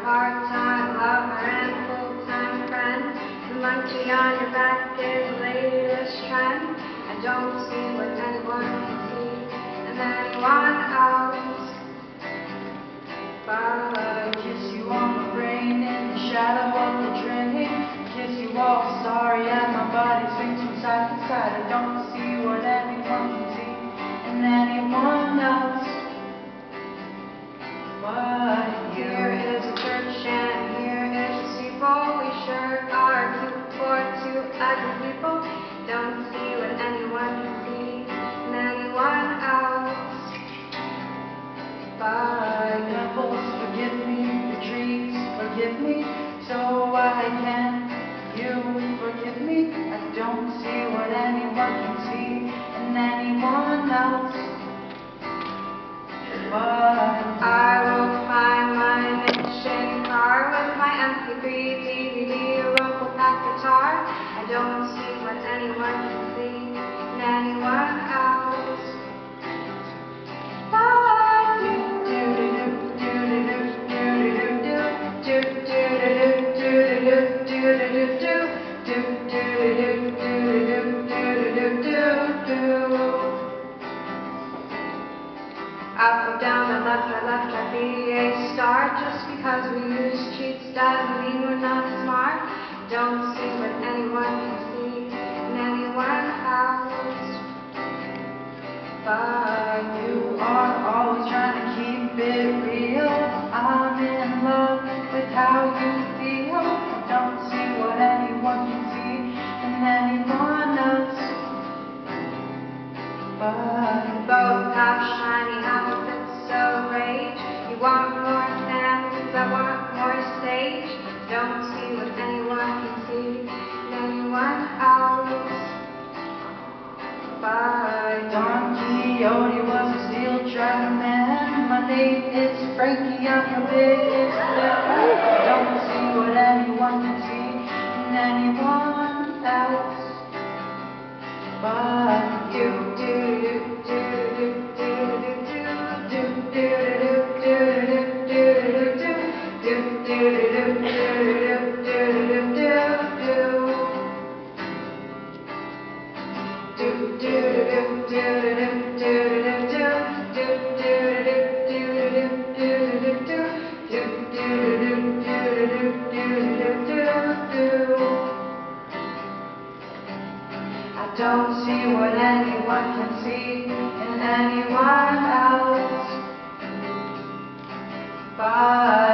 part-time lover and full-time friend. The monkey on your back is the latest trend. I don't see what anyone can see in anyone else but kiss you on the brain in the shadow of the train. Kiss you all sorry and my body swings from side to side. I don't see what anyone can see in anyone else but you. Here is a church and here is a steeple. We sure are cute for two ugly people. Don't see what anyone can see in anyone else but the apples forgive me, the trees forgive me, so I can. You forgive me. I don't see what anyone can see in anyone else but I will find my mission car with my MP3 DVD, a local pack guitar. I don't see what anyone can see in anyone else but you. Up or down or left, I'd be a star. Just because we use cheats doesn't mean we're not smart. Don't see what anyone can see in anyone else but you are always trying to keep it real. I'm in love with how you feel. I don't see what anyone can see in anyone else but both have shiny outfits so great. You want more fans, I want more stage. Don't see what anyone can see in anyone else but Don Quixote was a steel-trap man. My name is Frankie, I'm your biggest fan. I don't see what anyone can see in anyone else but you. I don't see what anyone can see in anyone else but